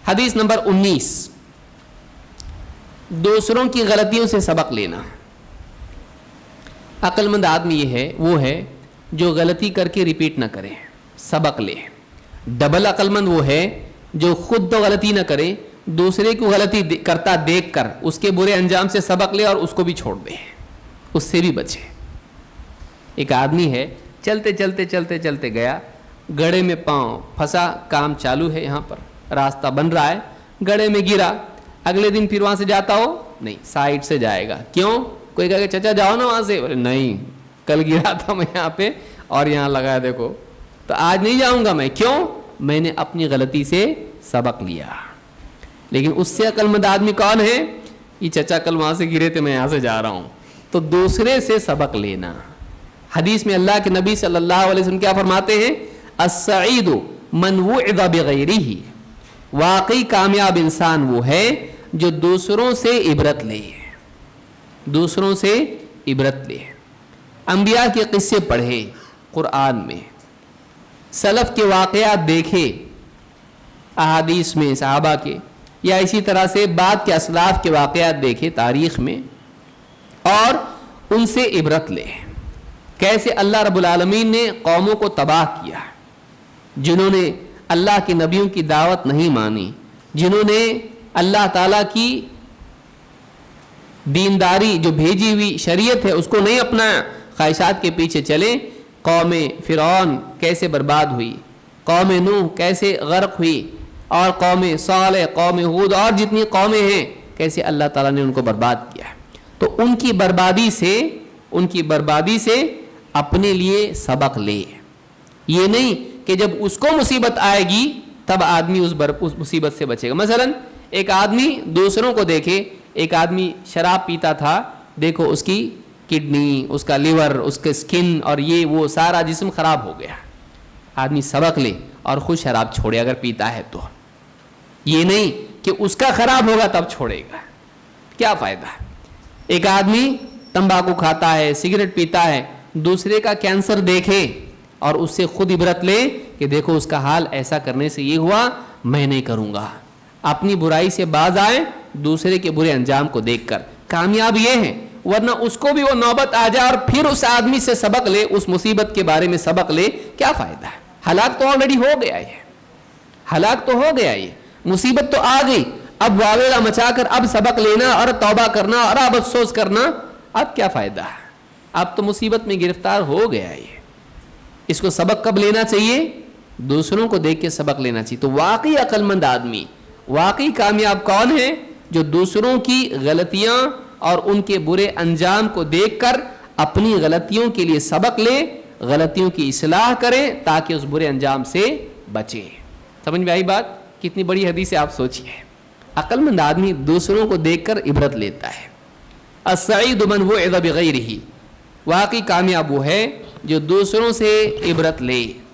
حدیث نمبر 19، دوسروں کی غلطیوں سے سبق لینا۔ عقل مند آدمی وہ ہے جو غلطی کر کے ریپیٹ نہ کرے، سبق لے۔ ڈبل عقل مند وہ ہے جو خود تو غلطی نہ کرے، دوسرے کو غلطی کرتا دیکھ کر اس کے برے انجام سے سبق لے اور اس کو بھی چھوڑ دے، اس سے بھی بچے۔ ایک آدمی ہے چلتے چلتے چلتے چلتے گیا، گڑھے میں پاؤں پھنسا، کام چالو ہے، یہاں پر راستہ بن رہا ہے، گڑھے میں گرا، اگلے دن پھر وہاں سے جاتا ہو نہیں، سائڈ سے جائے گا۔ کیوں؟ کوئی کہے چچا جاؤ نا وہاں سے، نہیں کل گرا تھا میں یہاں پہ اور یہاں لگا دیکھو، تو آج نہیں جاؤں گا میں۔ کیوں؟ میں نے اپنی غلطی سے سبق لیا۔ لیکن اس سے عقل مند آدمی کون ہے؟ یہ چچا کل وہاں سے گرے تھے، میں یہاں سے جا رہا ہوں۔ تو دوسرے سے سبق لینا۔ حدیث میں اللہ کے نبی صلی اللہ علیہ وسلم کیا فرماتے ہیں؟ السعید من وعظ بغیرہ، واقعی کامیاب انسان وہ ہے جو دوسروں سے عبرت لے، دوسروں سے عبرت لے۔ انبیاء کے قصے پڑھے قرآن میں، سلف کے واقعات دیکھے احادیث میں صحابہ کے، یا اسی طرح سے بعد کے اسلاف کے واقعات دیکھے تاریخ میں، اور ان سے عبرت لے۔ کیسے اللہ رب العالمین نے قوموں کو تباہ کیا، جنہوں نے اللہ کے نبیوں کی دعوت نہیں مانی، جنہوں نے اللہ تعالیٰ کی دینداری جو بھیجی ہوئی شریعت ہے اس کو نہیں اپنایا، خواہشات کے پیچھے چلے۔ قوم فرعون کیسے برباد ہوئی، قوم نوح کیسے غرق ہوئی، اور قوم صالح، قوم ہود اور جتنی قومیں ہیں کیسے اللہ تعالیٰ نے ان کو برباد کیا۔ تو ان کی بربادی سے اپنے لیے سبق لے۔ یہ نہیں کہ جب اس کو مصیبت آئے گی تب آدمی اس مصیبت سے بچے گا۔ مثلا ایک آدمی دوسروں کو دیکھے، ایک آدمی شراب پیتا تھا، دیکھو اس کی کڈنی، اس کا لیور، اس کے سکن اور یہ وہ سارا جسم خراب ہو گیا۔ آدمی سبق لے اور خود شراب چھوڑے اگر پیتا ہے تو، یہ نہیں کہ اس کا خراب ہوگا تب چھوڑے گا، کیا فائدہ۔ ایک آدمی تمباکو کھاتا ہے، سگریٹ پیتا ہے، دوسرے کا کینسر دیکھے اور اس سے خود عبرت لے کہ دیکھو اس کا حال ایسا کرنے سے یہ ہوا، میں نہیں کروں گا۔ اپنی برائی سے باز آئے دوسرے کے برے انجام کو دیکھ کر، کامیاب یہ ہے۔ ورنہ اس کو بھی وہ نوبت آ جائے اور پھر اس آدمی سے سبق لے، اس مصیبت کے بارے میں سبق لے، کیا فائدہ ہے؟ ہلاک تو آلریڈی ہو گیا، ہلاک تو ہو گیا، یہ مصیبت تو آ گئی، اب واویلا مچا کر اب سبق لینا اور توبہ کرنا اور اب افسوس کرنا، اب کیا فائدہ ہے؟ اب تو مصیبت میں گرفتار ہو گیا یہ۔ اس کو سبق کب لینا چاہیے؟ دوسروں کو دیکھ کے سبق لینا چاہیے۔ تو واقعی عقل مند آدمی، واقعی کامیاب کون ہے؟ جو دوسروں کی غلطیاں اور ان کے برے انجام کو دیکھ کر اپنی غلطیوں کے لیے سبق لے، غلطیوں کی اصلاح کرے تاکہ اس برے انجام سے بچے۔ سمجھ میں آئی بات؟ کتنی بڑی حدیث ہے، آپ سوچئے۔ عقل مند آدمی دوسروں کو دیکھ کر عبرت لیتا ہے۔ السعید من وعظ بغیرہ، واقعی کامیاب وہ ہے جو دوسروں سے عبرت لے۔